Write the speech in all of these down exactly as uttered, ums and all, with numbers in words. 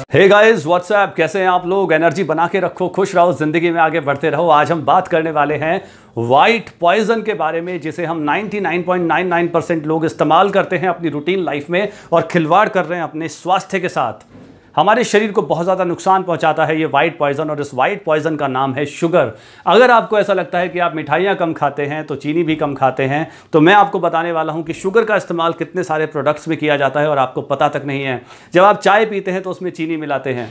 Hey guys WhatsApp, कैसे हैं आप लोग। एनर्जी बना के रखो, खुश रहो, जिंदगी में आगे बढ़ते रहो। आज हम बात करने वाले हैं वाइट पॉइजन के बारे में, जिसे हम निन्यानवे पॉइंट नाइन नाइन परसेंट लोग इस्तेमाल करते हैं अपनी रूटीन लाइफ में और खिलवाड़ कर रहे हैं अपने स्वास्थ्य के साथ। हमारे शरीर को बहुत ज़्यादा नुकसान पहुंचाता है ये वाइट पॉइजन, और इस वाइट पॉइजन का नाम है शुगर। अगर आपको ऐसा लगता है कि आप मिठाइयाँ कम खाते हैं तो चीनी भी कम खाते हैं, तो मैं आपको बताने वाला हूं कि शुगर का इस्तेमाल कितने सारे प्रोडक्ट्स में किया जाता है और आपको पता तक नहीं है। जब आप चाय पीते हैं तो उसमें चीनी मिलाते हैं,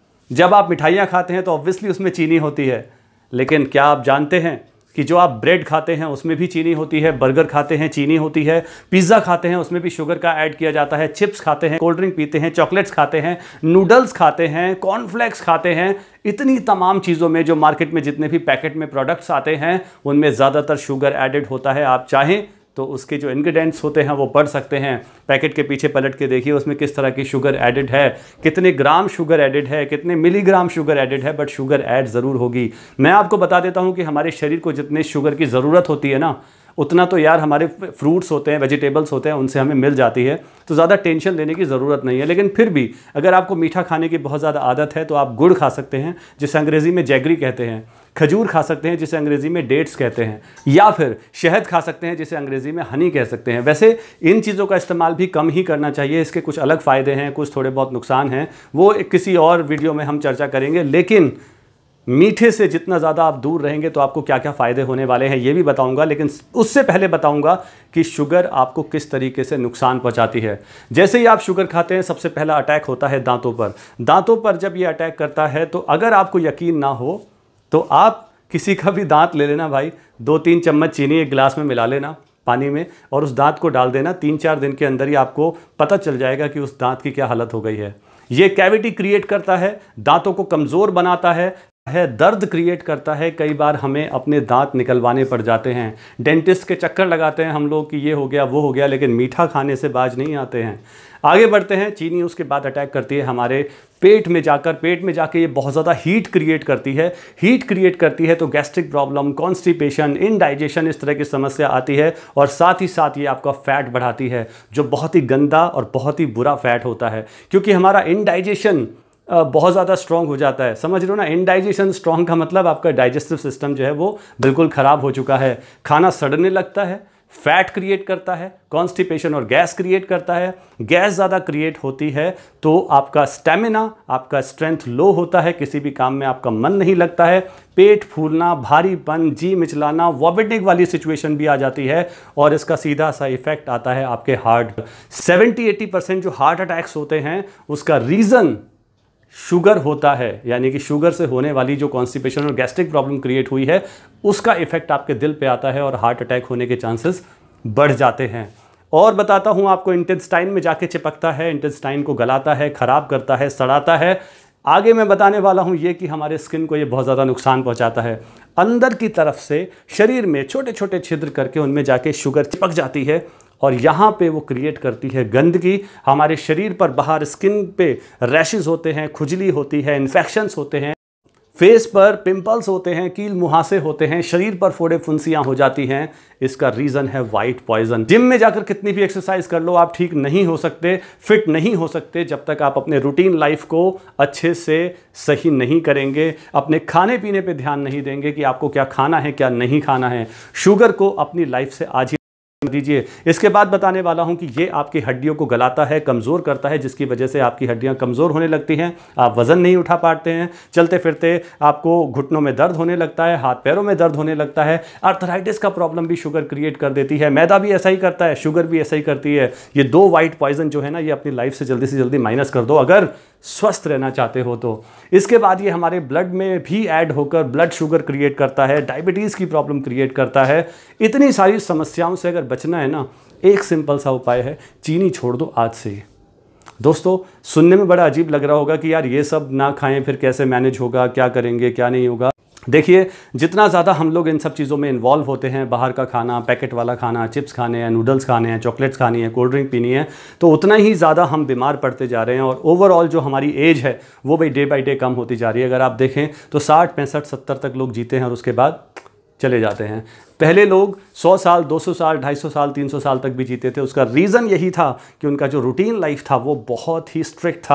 जब आप मिठाइयाँ खाते हैं तो ऑब्वियसली उसमें चीनी होती है। लेकिन क्या आप जानते हैं कि जो आप ब्रेड खाते हैं उसमें भी चीनी होती है, बर्गर खाते हैं चीनी होती है, पिज़्ज़ा खाते हैं उसमें भी शुगर का ऐड किया जाता है, चिप्स खाते हैं, कोल्ड ड्रिंक पीते हैं, चॉकलेट्स खाते हैं, नूडल्स खाते हैं, कॉर्नफ्लेक्स खाते हैं, इतनी तमाम चीज़ों में जो मार्केट में जितने भी पैकेट में प्रोडक्ट्स आते हैं उनमें ज़्यादातर शुगर एडेड होता है। आप चाहें तो उसके जो इंग्रेडिएंट्स होते हैं वो पढ़ सकते हैं, पैकेट के पीछे पलट के देखिए उसमें किस तरह की शुगर एडेड है, कितने ग्राम शुगर एडेड है, कितने मिलीग्राम शुगर एडेड है, बट शुगर ऐड ज़रूर होगी। मैं आपको बता देता हूं कि हमारे शरीर को जितने शुगर की ज़रूरत होती है ना, उतना तो यार हमारे फ्रूट्स होते हैं, वेजिटेबल्स होते हैं, उनसे हमें मिल जाती है, तो ज़्यादा टेंशन लेने की ज़रूरत नहीं है। लेकिन फिर भी अगर आपको मीठा खाने की बहुत ज़्यादा आदत है तो आप गुड़ खा सकते हैं, जिसे अंग्रेज़ी में जैगरी कहते हैं, खजूर खा सकते हैं जिसे अंग्रेज़ी में डेट्स कहते हैं, या फिर शहद खा सकते हैं जिसे अंग्रेज़ी में हनी कह सकते हैं। वैसे इन चीज़ों का इस्तेमाल भी कम ही करना चाहिए, इसके कुछ अलग फ़ायदे हैं, कुछ थोड़े बहुत नुकसान हैं, वो एक किसी और वीडियो में हम चर्चा करेंगे। लेकिन मीठे से जितना ज़्यादा आप दूर रहेंगे तो आपको क्या क्या फ़ायदे होने वाले हैं ये भी बताऊंगा। लेकिन उससे पहले बताऊंगा कि शुगर आपको किस तरीके से नुकसान पहुंचाती है। जैसे ही आप शुगर खाते हैं सबसे पहला अटैक होता है दांतों पर। दांतों पर जब ये अटैक करता है तो अगर आपको यकीन ना हो तो आप किसी का भी दांत ले लेना भाई, दो तीन चम्मच चीनी एक गिलास में मिला लेना पानी में और उस दांत को डाल देना। तीन चार दिन के अंदर ही आपको पता चल जाएगा कि उस दांत की क्या हालत हो गई है। ये कैविटी क्रिएट करता है, दांतों को कमज़ोर बनाता है है दर्द क्रिएट करता है। कई बार हमें अपने दांत निकलवाने पड़ जाते हैं, डेंटिस्ट के चक्कर लगाते हैं हम लोग कि ये हो गया वो हो गया, लेकिन मीठा खाने से बाज नहीं आते हैं। आगे बढ़ते हैं। चीनी उसके बाद अटैक करती है हमारे पेट में जाकर, पेट में जाके ये बहुत ज़्यादा हीट क्रिएट करती है। हीट क्रिएट करती है तो गैस्ट्रिक प्रॉब्लम, कॉन्स्टिपेशन, इनडाइजेशन, इस तरह की समस्या आती है। और साथ ही साथ ये आपका फैट बढ़ाती है, जो बहुत ही गंदा और बहुत ही बुरा फैट होता है, क्योंकि हमारा इनडाइजेशन बहुत ज़्यादा स्ट्रॉन्ग हो जाता है। समझ रहे हो ना, इनडाइजेशन स्ट्रॉन्ग का मतलब आपका डाइजेस्टिव सिस्टम जो है वो बिल्कुल ख़राब हो चुका है, खाना सड़ने लगता है, फैट क्रिएट करता है, कॉन्स्टिपेशन और गैस क्रिएट करता है। गैस ज़्यादा क्रिएट होती है तो आपका स्टेमिना, आपका स्ट्रेंथ लो होता है, किसी भी काम में आपका मन नहीं लगता है, पेट फूलना, भारीपन, जी मिचलाना, वॉमिटिंग वाली सिचुएशन भी आ जाती है। और इसका सीधा सा इफेक्ट आता है आपके हार्ट। सेवेंटी एटी परसेंट जो हार्ट अटैक्स होते हैं उसका रीज़न शुगर होता है, यानी कि शुगर से होने वाली जो कॉन्स्टिपेशन और गैस्ट्रिक प्रॉब्लम क्रिएट हुई है उसका इफेक्ट आपके दिल पे आता है और हार्ट अटैक होने के चांसेस बढ़ जाते हैं। और बताता हूँ आपको, इंटेस्टाइन में जाके चिपकता है, इंटेस्टाइन को गलाता है, ख़राब करता है, सड़ाता है। आगे मैं बताने वाला हूँ ये कि हमारे स्किन को ये बहुत ज़्यादा नुकसान पहुँचाता है। अंदर की तरफ से शरीर में छोटे छोटे छिद्र करके उनमें जाके शुगर चिपक जाती है और यहाँ पे वो क्रिएट करती है गंदगी। हमारे शरीर पर बाहर स्किन पे रैशेस होते हैं, खुजली होती है, इन्फेक्शंस होते हैं, फेस पर पिंपल्स होते हैं, कील मुहासे होते हैं, शरीर पर फोड़े फुंसियाँ हो जाती हैं। इसका रीज़न है वाइट पॉइजन। जिम में जाकर कितनी भी एक्सरसाइज कर लो, आप ठीक नहीं हो सकते, फिट नहीं हो सकते जब तक आप अपने रूटीन लाइफ को अच्छे से सही नहीं करेंगे, अपने खाने पीने पे ध्यान नहीं देंगे कि आपको क्या खाना है क्या नहीं खाना है। शुगर को अपनी लाइफ से आज ही दीजिए। इसके बाद बताने वाला हूं कि ये आपकी हड्डियों को गलाता है, कमज़ोर करता है, जिसकी वजह से आपकी हड्डियां कमज़ोर होने लगती हैं, आप वज़न नहीं उठा पाते हैं, चलते फिरते आपको घुटनों में दर्द होने लगता है, हाथ पैरों में दर्द होने लगता है। आर्थराइटिस का प्रॉब्लम भी शुगर क्रिएट कर देती है, मैदा भी ऐसा ही करता है, शुगर भी ऐसा ही करती है। ये दो वाइट पॉइजन जो है ना, ये अपनी लाइफ से जल्दी से जल्दी माइनस कर दो अगर स्वस्थ रहना चाहते हो तो। इसके बाद ये हमारे ब्लड में भी ऐड होकर ब्लड शुगर क्रिएट करता है, डायबिटीज़ की प्रॉब्लम क्रिएट करता है। इतनी सारी समस्याओं से अगर बचना है ना, एक सिंपल सा उपाय है, चीनी छोड़ दो आज से ही। दोस्तों, सुनने में बड़ा अजीब लग रहा होगा कि यार ये सब ना खाएं फिर कैसे मैनेज होगा, क्या करेंगे क्या नहीं होगा। देखिए, जितना ज़्यादा हम लोग इन सब चीज़ों में इन्वॉल्व होते हैं, बाहर का खाना, पैकेट वाला खाना, चिप्स खाने हैं, नूडल्स खाने हैं, चॉकलेट्स खानी है, कोल्ड ड्रिंक पीनी है, तो उतना ही ज़्यादा हम बीमार पड़ते जा रहे हैं। और ओवरऑल जो हमारी एज है वो भाई डे बाई डे कम होती जा रही है। अगर आप देखें तो साठ पैंसठ सत्तर तक लोग जीते हैं और उसके बाद चले जाते हैं। पहले लोग सौ साल, दो सौ साल, ढाई सौ साल, तीन सौ साल तक भी जीते थे। उसका रीज़न यही था कि उनका जो रूटीन लाइफ था वो बहुत ही स्ट्रिक्ट था।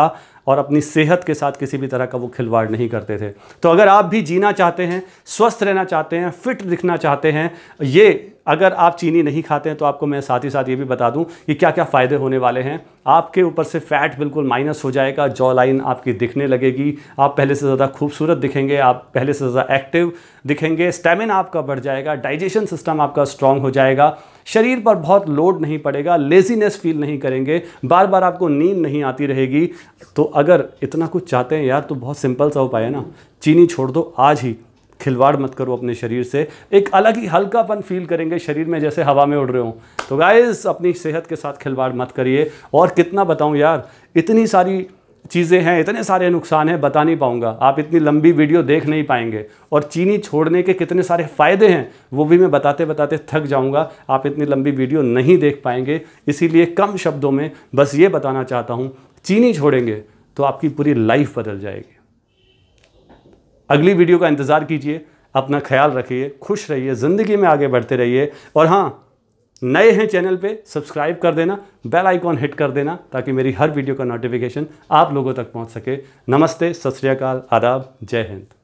और अपनी सेहत के साथ किसी भी तरह का वो खिलवाड़ नहीं करते थे। तो अगर आप भी जीना चाहते हैं, स्वस्थ रहना चाहते हैं, फिट दिखना चाहते हैं, ये अगर आप चीनी नहीं खाते हैं तो आपको मैं साथ ही साथ ये भी बता दूं कि क्या क्या फ़ायदे होने वाले हैं। आपके ऊपर से फैट बिल्कुल माइनस हो जाएगा, जॉ लाइन आपकी दिखने लगेगी, आप पहले से ज़्यादा खूबसूरत दिखेंगे, आप पहले से ज़्यादा एक्टिव दिखेंगे, स्टेमिना आपका बढ़ जाएगा, डाइजेशन सिस्टम आपका स्ट्रांग हो जाएगा, शरीर पर बहुत लोड नहीं पड़ेगा, लेजीनेस फील नहीं करेंगे, बार बार आपको नींद नहीं आती रहेगी। तो अगर इतना कुछ चाहते हैं यार तो बहुत सिंपल सा उपाय है ना, चीनी छोड़ दो आज ही, खिलवाड़ मत करो अपने शरीर से, एक अलग ही हल्कापन फील करेंगे शरीर में, जैसे हवा में उड़ रहे हो। तो गाइस अपनी सेहत के साथ खिलवाड़ मत करिए। और कितना बताऊं यार, इतनी सारी चीज़ें हैं, इतने सारे नुकसान हैं, बता नहीं पाऊंगा, आप इतनी लंबी वीडियो देख नहीं पाएंगे। और चीनी छोड़ने के कितने सारे फ़ायदे हैं वो भी मैं बताते बताते थक जाऊंगा, आप इतनी लंबी वीडियो नहीं देख पाएंगे। इसीलिए कम शब्दों में बस ये बताना चाहता हूँ, चीनी छोड़ेंगे तो आपकी पूरी लाइफ बदल जाएगी। अगली वीडियो का इंतज़ार कीजिए, अपना ख्याल रखिए, खुश रहिए, ज़िंदगी में आगे बढ़ते रहिए। और हाँ, नए हैं चैनल पे सब्सक्राइब कर देना, बेल आइकॉन हिट कर देना ताकि मेरी हर वीडियो का नोटिफिकेशन आप लोगों तक पहुंच सके। नमस्ते, सत श्री अकाल, आदाब, जय हिंद।